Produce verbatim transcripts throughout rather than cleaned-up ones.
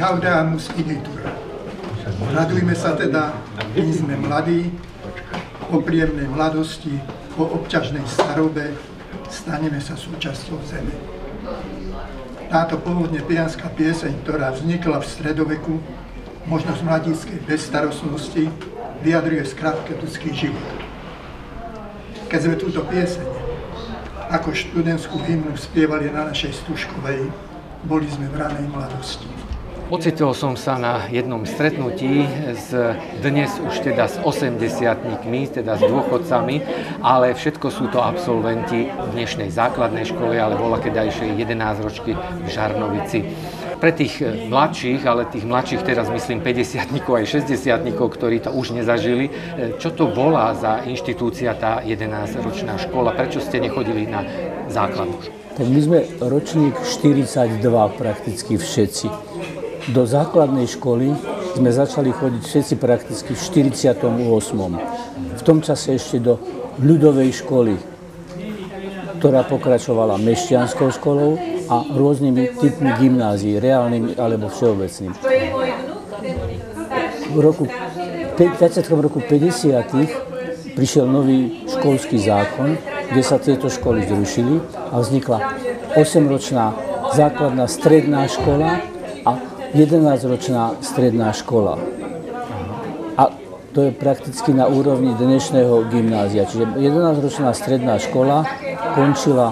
Gaudeamus igitur. Radujme sa teda, my sme mladí, po príjemnej mladosti, po obťažnej starobe, staneme sa súčasťou zeme. Táto pôvodne pijanská pieseň, ktorá vznikla v stredoveku, možno z mladíckej bezstarostnosti, vyjadruje skrátke ľudský život. Keď sme túto pieseň ako študentskú hymnu spievali na našej Stužkovej, boli sme v ranej mladosti. Ocitol som sa na jednom stretnutí s dnes už teda s osemdesiatnikmi, teda s dôchodcami, ale všetko sú to absolventi dnešnej základnej školy, ale voľakedajšej jedenásťročky v Žarnovici. Pre tých mladších, ale tých mladších teraz myslím päťdesiatnikov aj šesťdesiatnikov, ktorí to už nezažili, čo to bola za inštitúcia tá jedenásťročná škola? Prečo ste nechodili na základnú školu? Tak my sme ročník štyridsaťdva prakticky všetci. Do základnej školy sme začali chodiť všetci prakticky v štyridsiatom ôsmom. V tom čase ešte do ľudovej školy, ktorá pokračovala mešťanskou školou a rôznymi typmi gymnázií, reálnymi alebo všeobecnými. V roku, dvadsiatom roku päťdesiatych prišiel nový školský zákon, kde sa tieto školy zrušili a vznikla osemročná základná stredná škola a jedenásťročná stredná škola. A to je prakticky na úrovni dnešného gymnázia. Čiže jedenásťročná stredná škola končila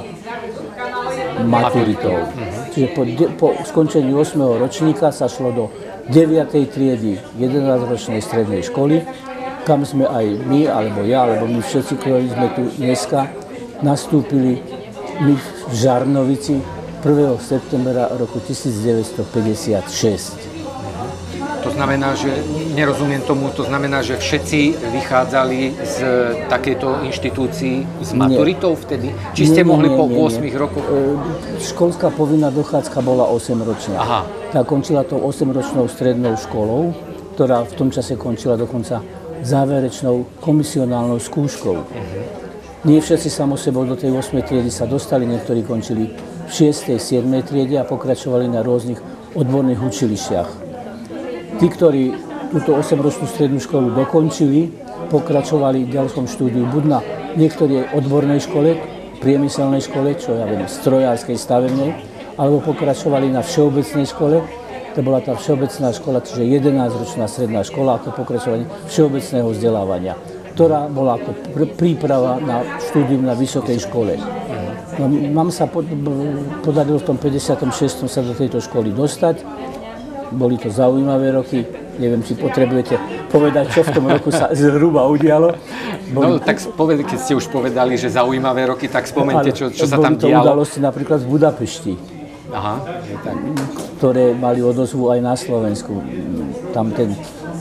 maturitou. Čiže po, po skončení ôsmeho ročníka sa šlo do deviatej triedy jedenásťročnej strednej školy, kam sme aj my, alebo ja, alebo my všetci, ktorí sme tu dneska, nastúpili my v Žarnovici prvého septembra roku tisícdeväťstopäťdesiatšesť. To znamená, že, nerozumiem tomu, to znamená, že všetci vychádzali z takejto inštitúcii s maturitou vtedy? Či ste nie, mohli nie, po nie, ôsmich rokoch? Školská povinná dochádzka bola osemročná. Aha. Tá končila tou osemročnou strednou školou, ktorá v tom čase končila dokonca záverečnou komisionálnou skúškou. Uh-huh. Nie všetci samo sebou do tej ôsmej triedy sa dostali, niektorí končili v šiestej siedmej triede a pokračovali na rôznych odborných učilištiach. Tí, ktorí túto osemročnú strednú školu dokončili, pokračovali v ďalšom štúdiu buď na niektorej odbornej škole, priemyselnej škole, čo ja viem, strojárskej, stavebnej, alebo pokračovali na všeobecnej škole. To bola tá všeobecná škola, čiže jedenásťročná stredná škola ako pokračovanie všeobecného vzdelávania, ktorá bola ako pr- príprava na štúdium na vysokej škole. No, nám sa pod, podarilo v tom päťdesiatom šiestom sa do tejto školy dostať. Boli to zaujímavé roky. Neviem, či potrebujete povedať, čo v tom roku sa zhruba udialo. Boli... No tak povedali, keď ste už povedali, že zaujímavé roky, tak spomente, čo, čo sa tam dialo. Boli to udalosti napríklad v Budapešti. Aha, je tak. Ktoré mali odozvu aj na Slovensku. Tam ten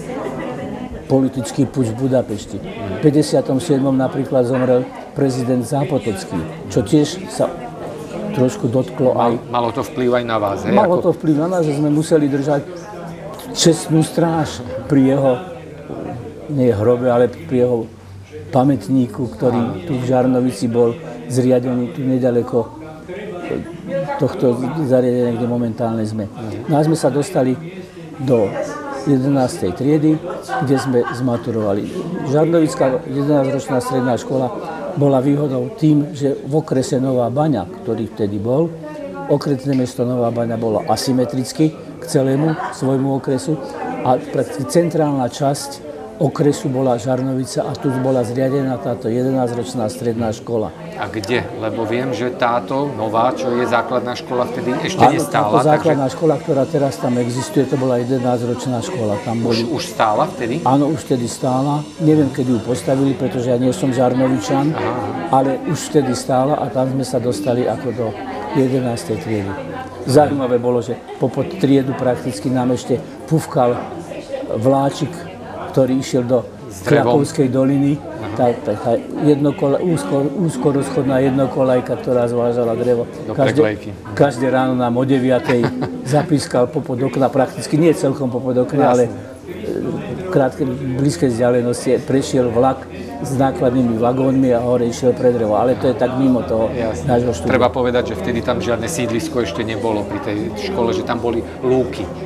politický puč v Budapešti. V päťdesiatom siedmom napríklad zomrel prezident Zápotocký, čo tiež sa trošku dotklo aj... Malo to vplyv aj na vás, hej? Malo ako... to vplyv na nás, že sme museli držať čestnú stráž pri jeho, nie hrobe, ale pri jeho pamätníku, ktorý tu v Žarnovici bol zriadený tu nedaleko tohto zariadenia, kde momentálne sme. No a sme sa dostali do jedenástej triedy, kde sme zmaturovali. Žarnovická jedenásťročná stredná škola bola výhodou tým, že v okrese Nová Baňa, ktorý vtedy bol, okresné mesto Nová Baňa bolo asymetricky k celému svojmu okresu a prakticky centrálna časť okresu bola Žarnovica a tu bola zriadená táto jedenásťročná stredná škola. A kde? Lebo viem, že táto nová, čo je základná škola, vtedy ešte Áno, nestála. Táto základná takže... škola, ktorá teraz tam existuje, to bola jedenásťročná škola. Tam boli... už, už stála vtedy? Áno, už vtedy stála. Neviem, kedy ju postavili, pretože ja nie som Žarnovičan, aha, ale už vtedy stála a tam sme sa dostali ako do jedenástej triedy. Zaujímavé bolo, že popod triedu prakticky nám ešte pufkal vláčik, ktorý išiel do Klapovskej doliny. Tá, tá, tá jednokola, úzko, úzkorozchodná jednokolajka, ktorá zvážala drevo. Každé, každé ráno nám o deviatej zapískal popod okna, prakticky nie celkom popod okna, ale v krátkej, blízkej vzdialenosti prešiel vlak s nákladnými vagónmi a hore išiel pre drevo. Ale to je tak mimo toho nášho štúdia. Treba povedať, že vtedy tam žiadne sídlisko ešte nebolo pri tej škole, že tam boli lúky.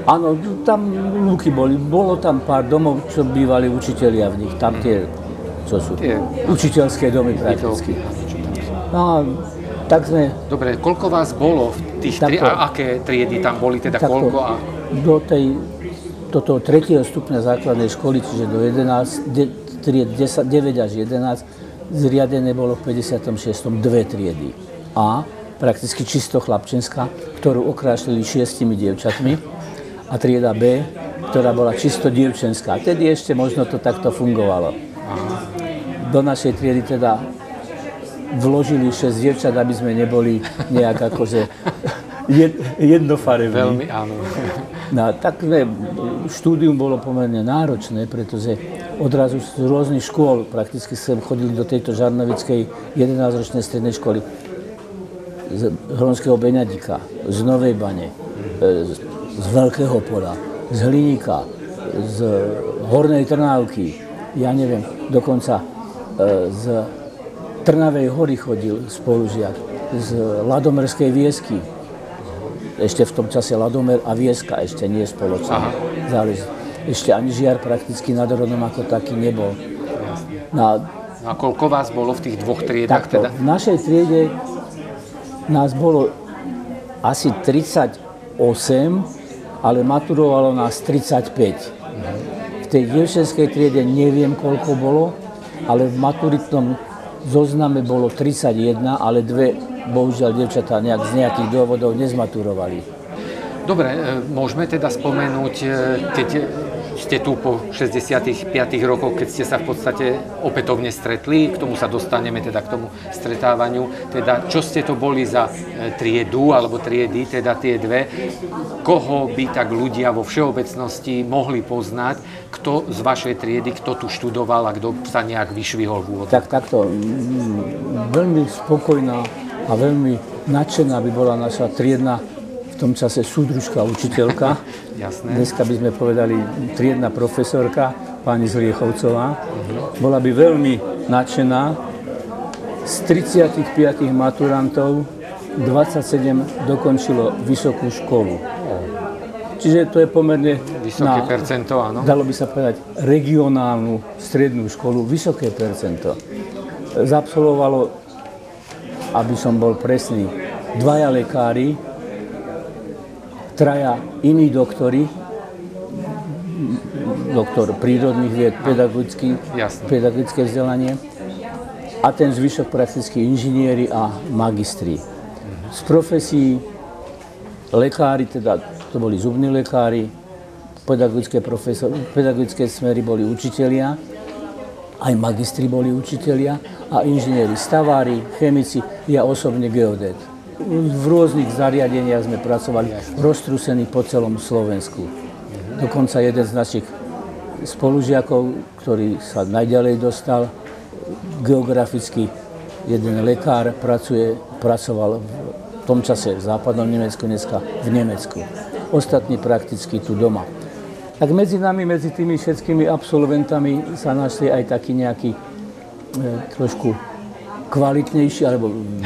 Áno, tam lúky boli. Bolo tam pár domov, čo bývali učitelia v nich. Tam tie, čo sú tie učiteľské domy prakticky. No, tak sme... Dobre, koľko vás bolo v tých tri, a aké triedy tam boli, teda takto, koľko? A... Do tej, do toho tretieho stupňa základnej školy, čiže do jedenásť, tried desať, deväť až jedenásť, zriadené bolo v päťdesiatom šiestom dve triedy. A prakticky čisto chlapčenská, ktorú okrášlili šiestimi dievčatmi. A trieda B, ktorá bola čisto dievčenská. Tedy ešte možno to takto fungovalo. Do našej triedy teda vložili šesť dievčat, aby sme neboli nejak akože jednofarební. Veľmi áno. No, tak ne, štúdium bolo pomerne náročné, pretože odrazu z rôznych škôl, prakticky sem chodili do tejto žarnovickej jedenásťročnej strednej školy z Hronského Beňadika, z Novej Bane, z z Veľkého Pola, z Hliníka, z Hornej Trnávky, ja neviem, dokonca e, z Trnavej Hory chodil spolužiak, z Ladomerskej Viesky. Ešte v tom čase Ladomer a Vieska ešte nie spoločne. Záleží. Ešte ani Žiar prakticky nad Hronom ako taký nebol. No, a koľko vás bolo v tých dvoch triedách? Takto, teda? V našej triede nás bolo asi tridsaťosem, ale maturovalo nás tridsaťpäť. V tej dievčenskej triede neviem, koľko bolo, ale v maturitnom zozname bolo tridsaťjeden, ale dve, bohužiaľ, dievčatá nejak, z nejakých dôvodov nezmaturovali. Dobre, môžeme teda spomenúť, keď ste tu po šesťdesiatich piatich rokoch, keď ste sa v podstate opätovne stretli, k tomu sa dostaneme, teda k tomu stretávaniu, teda čo ste to boli za triedu, alebo triedy, teda tie dve, koho by tak ľudia vo všeobecnosti mohli poznať, kto z vašej triedy, kto tu študoval a kto sa nejak vyšvihol v úvodu? Tak takto, veľmi spokojná a veľmi nadšená by bola naša triedna v tom čase súdružka, učiteľka. Jasné. Dneska by sme povedali triedna profesorka, pani Zliechovcová. Bola by veľmi nadšená. Z tridsaťpäť maturantov dvadsaťsedem dokončilo vysokú školu. Čiže to je pomerne... Vysoké na, percento, áno. Dalo by sa povedať regionálnu strednú školu, vysoké percento. Zabsolvovalo, aby som bol presný, dvaja lekári, traja iní doktori, doktor prírodných vied, pedagogický, pedagogické vzdelanie a ten zvyšok prakticky inžinieri a magistri. Z profesí lekári, teda to boli zubní lekári, pedagogické, profesor, pedagogické smery boli učitelia, aj magistri boli učitelia a inžinieri stavári, chemici, ja osobne geodét. V rôznych zariadeniach sme pracovali, roztrúsení po celom Slovensku. Dokonca jeden z našich spolužiakov, ktorý sa najďalej dostal, geograficky jeden lekár, pracuje, pracoval v tom čase v západnom Nemecku, dneska v Nemecku. Ostatní prakticky tu doma. Tak medzi nami, medzi tými všetkými absolventami sa našli aj takí nejakí e, trošku kvalitnejší alebo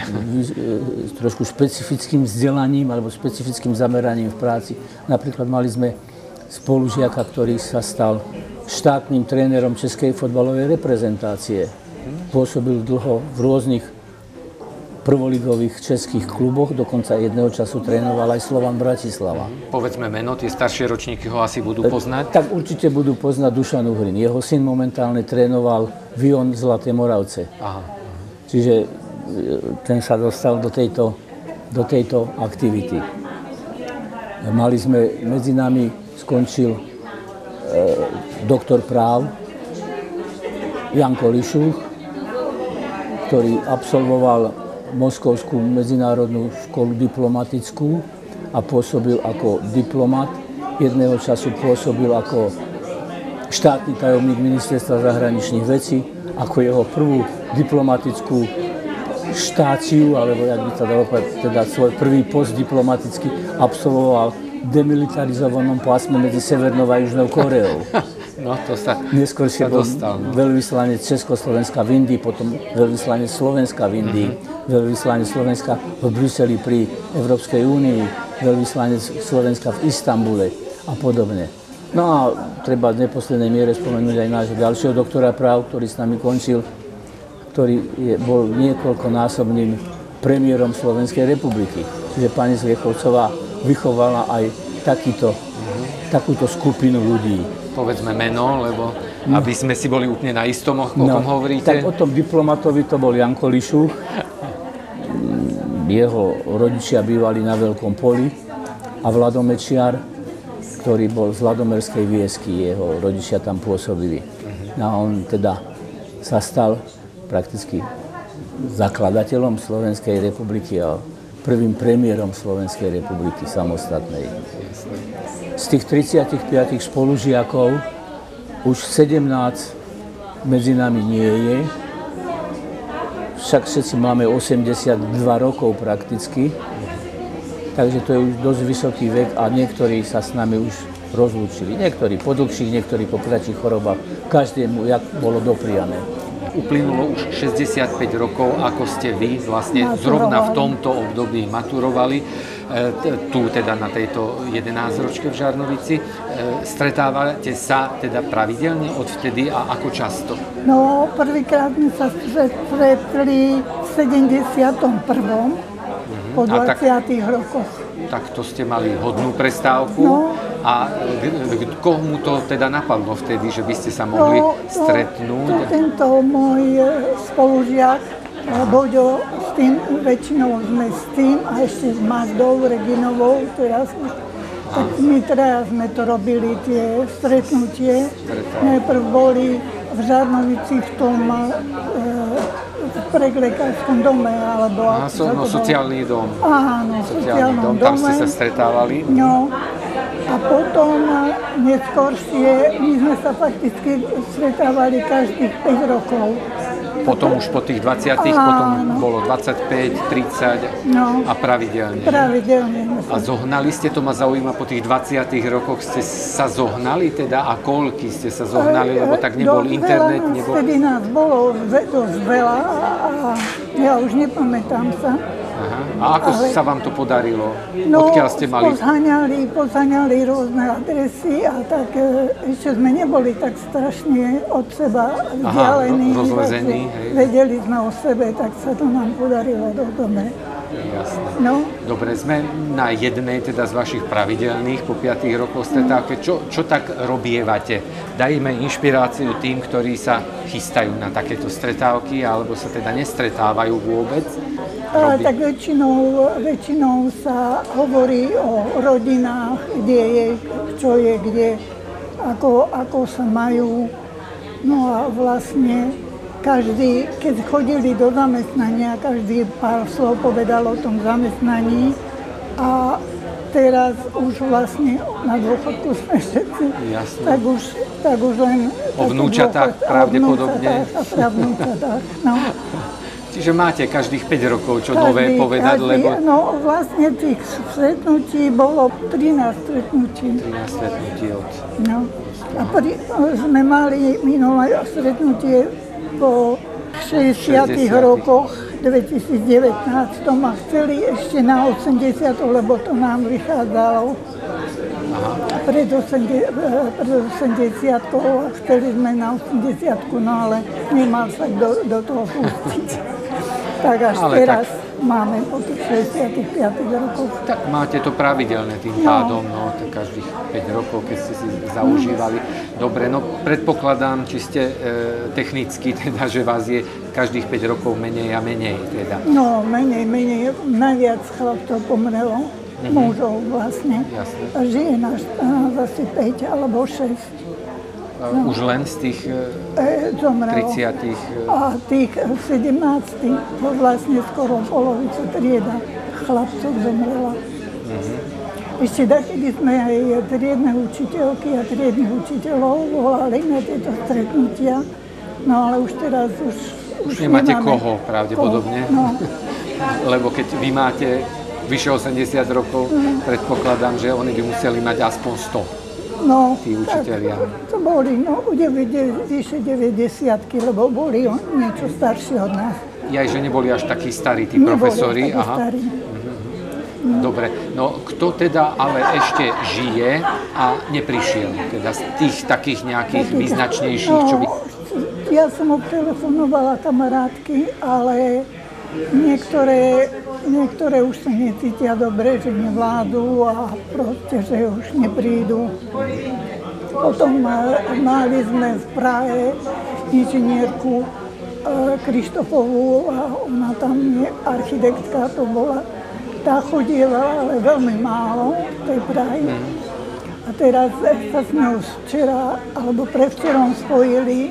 trošku špecifickým vzdelaním alebo špecifickým zameraním v práci. Napríklad mali sme spolužiaka, ktorý sa stal štátnym trénerom českej fotbalovej reprezentácie. Pôsobil dlho v rôznych prvoligových českých kluboch, dokonca jedného času trénoval aj Slovan Bratislava. Povedzme meno, tie staršie ročníky ho asi budú poznať? Tak určite budú poznať Dušan Uhrin. Jeho syn momentálne trénoval Vion Zlaté Moravce. Aha. Čiže ten sa dostal do tejto, do tejto aktivity. Mali sme, medzi nami skončil e, doktor práv Janko Lišuch, ktorý absolvoval Moskovskú medzinárodnú školu diplomatickú a pôsobil ako diplomat. Jedného času pôsobil ako štátny tajomník ministerstva zahraničných vecí, ako jeho prvú diplomatickú štáciu, alebo jak by sa dalo povedať, teda svoj prvý post diplomatický absolvoval v demilitarizovanom pásme medzi Severnou a Južnou Koreou. No, to sa, Neskôr sa bol dostal. No. Veľvyslanec Československa v Indii, potom veľvyslanec Slovenska v Indii, mm-hmm. veľvyslanec Slovenska v Bruseli pri Európskej únii, veľvyslanec Slovenska v Istanbule a podobne. No a treba v neposlednej miere spomenúť aj nášho ďalšieho doktora práv, ktorý s nami končil, ktorý je, bol niekoľkonásobným premiérom Slovenskej republiky. Čiže pani Zliechovcová vychovala aj takýto, mm-hmm. takúto skupinu ľudí. Povedzme meno, lebo aby sme si boli úplne na istom, o kom no, hovoríte. Tak o tom diplomatovi to bol Janko Lišuch. Jeho rodičia bývali na Veľkom Poli a Vlado Mečiar, ktorý bol z Vladomerskej Viesky, jeho rodičia tam pôsobili. Mm-hmm. A on teda sa stal prakticky zakladateľom Slovenskej republiky a prvým premiérom Slovenskej republiky samostatnej. Z tých tridsaťpäť spolužiakov už sedemnásť medzi nami nie je, však všetci máme osemdesiatdva rokov prakticky, takže to je už dosť vysoký vek a niektorí sa s nami už rozlúčili. Niektorí po dlhších, niektorí po kratších chorobách, každému, jak bolo dopriané. Uplynulo už šesťdesiatpäť rokov, ako ste vy vlastne zrovna v tomto období maturovali, tu teda na tejto jedenásťročke v Žarnovici. Stretávate sa teda pravidelne odvtedy a ako často? No, prvýkrát sme sa stretli v sedemdesiatom prvom Mm-hmm. po dvadsiatich tak, rokoch. Tak to ste mali hodnú prestávku. No. A komu to teda napadlo vtedy, že by ste sa mohli no, stretnúť? To, tento môj spolužiak, Boďo, s tým, väčšinou sme s tým a ešte s Mazdou Reginovou, teraz už, tak my traja sme to robili, tie stretnutie. Najprv boli v Žarnovici v tom e, preglekárskom dome, alebo... Aha, so, no, sociálny dom. Áno, sociálny dom. Tam ste sa stretávali? No. A potom neskôršie, my sme sa fakticky stretávali každých päť rokov. Potom už po tých dvadsiatich, potom bolo dvadsaťpäť, tridsať no, a pravidelne. Pravidelne. A zohnali ste, to ma zaujíma, po tých dvadsiatich rokoch ste sa zohnali teda a koľky ste sa zohnali, lebo tak nebol do internet, veľa, nebol... Vtedy nás bolo dosť veľa a ja už nepamätám sa. Aha. A ako ale, sa vám to podarilo? No, odkiaľ ste mali? Pozháňali, pozháňali rôzne adresy a tak ešte sme neboli tak strašne od seba vzdialení. Aha, rozlezení. Vedeli sme o sebe, tak sa to nám podarilo do dobe. Jasné. No. Dobre, sme na jednej teda z vašich pravidelných po piatich rokoch stretávke. Čo, čo tak robievate? Dajme inšpiráciu tým, ktorí sa chystajú na takéto stretávky alebo sa teda nestretávajú vôbec? A, tak väčšinou, väčšinou sa hovorí o rodinách, kde je, čo je, kde, ako, ako sa majú. No a vlastne každý, keď chodili do zamestnania, každý pár slov povedal o tom zamestnaní a teraz už vlastne na dôchodku sme všetci, tak už, tak už len... O vnúčatách pravdepodobne. O vnúčatách, no. Čiže máte každých päť rokov čo každý, nové povedať, každý, lebo... No vlastne tých stretnutí bolo trinásť stretnutí. trinásť stretnutí od... No. A pri, sme mali minulé stretnutie po šesťdesiatych rokoch dvetisícdevätnásť a chceli ešte na osemdesiat, lebo to nám vychádzalo. Aha. Pred osemdesiatkou a chceli sme na osemdesiatku, no ale nemal sa do, do toho pustiť. Tak až ale teraz tak... máme po tých šesťdesiatich piatich rokoch. Tak máte to pravidelne tým pádom, no, no každých päť rokov, keď ste si zaužívali. Dobre, no predpokladám, či ste e, technicky, teda, že vás je každých päť rokov menej a menej, teda. No, menej, menej, najviac chlapcov pomrelo, mm-hmm. mužov vlastne. Jasne. A žije nás asi päť alebo šesť. No. Už len z tých e, tridsiatich... A tých sedemnáctich, to vlastne skoro polovicu trieda chlapcov zomrela. Mm-hmm. Ešte takedy sme aj triedne učiteľky a triednych učiteľov volali na tieto stretnutia, no ale už teraz už, už, už nemáte nemáme koho pravdepodobne, koho, no. Lebo keď vy máte vyše osemdesiat rokov, mm. predpokladám, že oni by museli mať aspoň sto. No, tí učitelia. To boli no, vyše deväťdesiatky, lebo boli niečo starší od nás. Aj že neboli až takí starí tí neboli profesori. Takí Aha. Starí. Mm-hmm. Dobre, no kto teda ale ešte žije a neprišiel? Teda z tých takých nejakých význačnejších, čo by... Ja som obtelefonovala kamarátky, ale niektoré, niektoré už sa necítia dobre, že nevládú a proste, že už neprídu. Potom mali sme v Prahe inžinierku Krištofovú a ona tam je architektka, to bola. Tá chodila, ale veľmi málo v tej Prahy. A teraz sa s ňou včera alebo prevčerom spojili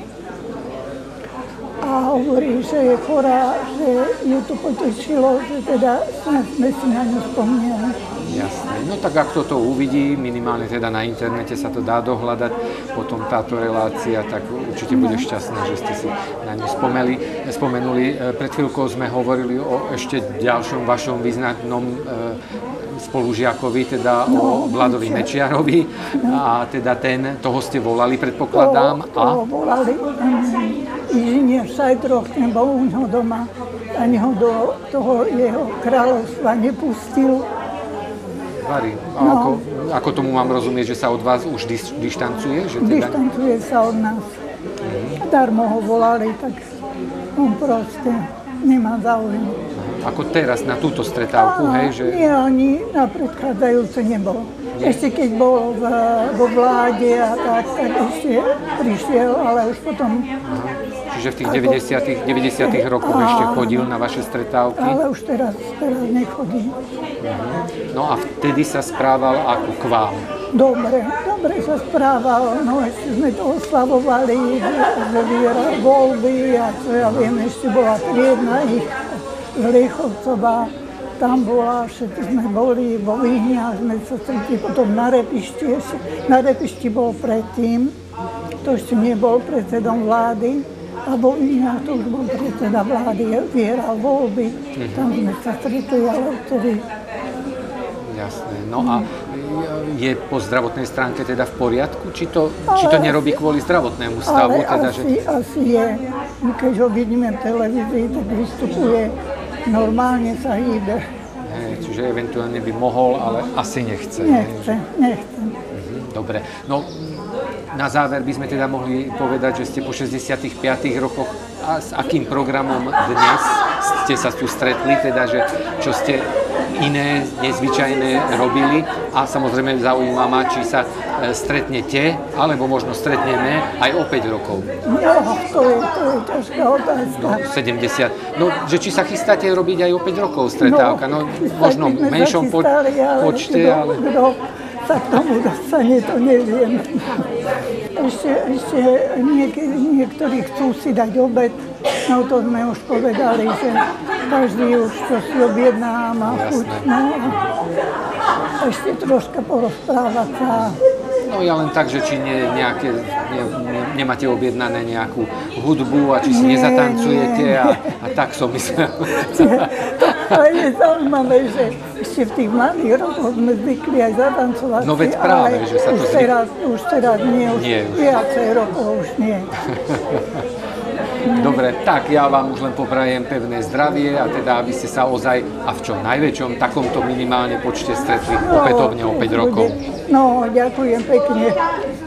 a hovorí, že je chorá, že ju to potešilo, že teda sme si na ňu spomínali. Jasné. No tak ak to uvidí, minimálne teda na internete sa to dá dohľadať, potom táto relácia, tak určite bude šťastná, že ste si na ňu spomeli, spomenuli. Pred chvíľkou sme hovorili o ešte ďalšom vašom významnom spolužiakovi, teda no, o Vladovi Mečiarovi. A teda ten, toho ste volali, predpokladám. Toho, toho a... volali. Inžinier Šajdroch, ten bol u ňoho doma. Ani ho do toho jeho kráľovstva nepustil. Vary. A no. ako, ako tomu mám rozumieť, že sa od vás už dis, dištancuje? Že teda... Dištancuje sa od nás. Mm. Darmo ho volali, tak on proste nemá záujem. Ako teraz na túto stretávku, a, hej? Že... Nie, ani na predchádzajúce nebol. Nie. Ešte keď bol v, vo vláde a tak, tak ešte prišiel, ale už potom... Aha. Čiže v tých deväťdesiatych, deväťdesiatych rokoch ešte chodil na vaše stretávky? Ale už teraz, teraz nechodí. No a vtedy sa správal ako k vám? Dobre, dobre sa správal. No ešte sme to oslavovali, že, že vyhral voľby a čo ja viem, ešte bola triedna ich z Liechovcova. Tam bola, všetci sme boli vo Víhni a sme sa stretli potom na Repišti. Ešte, na Repišti bol predtým, to ešte nebol predsedom vlády. A vo Víhniach to už bol predseda vlády, vyhral voľby. Mm-hmm. Tam sme sa stretli, ale vtedy... Jasné. No a je po zdravotnej stránke teda v poriadku? Či to, či to nerobí kvôli zdravotnému stavu? Ale teda, asi, že... asi je. Keď ho vidíme v televízii, tak vystupuje, normálne sa hýbe. Hej, čiže eventuálne by mohol, ale asi nechce. Nechce, nechce. Mhm, dobre. No, na záver by sme teda mohli povedať, že ste po šesťdesiatich piatich rokoch a s akým programom dnes ste sa tu stretli, teda, že čo ste iné, nezvyčajné robili a samozrejme zaujíma ma, či sa stretnete, alebo možno stretneme aj o päť rokov. No, to je, to je ťažká otázka. No, sedemdesiat. No, že či sa chystáte robiť aj o päť rokov stretávka, no, no možno v menšom po, počte, ale... Kdo sa k tomu dostane, to neviem. Ešte, ešte niek- niektorí chcú si dať obed, no to sme už povedali, že každý už čo si objedná má chuť. No, a ešte troška porozprávať sa. No ja len tak, že či nie, nejaké, ne, ne, nemáte objednané nejakú hudbu a či si nie, nezatancujete nie, a, a tak som myslel. Ale je zaujímavé, že ešte v tých mladých rokoch sme zvykli aj zatancovať. No veď práve, že sa to zvykli. Teraz, už teraz nie, už nie, viacej rokov už nie. Dobre, tak ja vám už len poprajem pevné zdravie a teda, aby ste sa ozaj a v čo najväčšom takomto minimálne počte stretli opätovne o päť rokov. No, ďakujem pekne.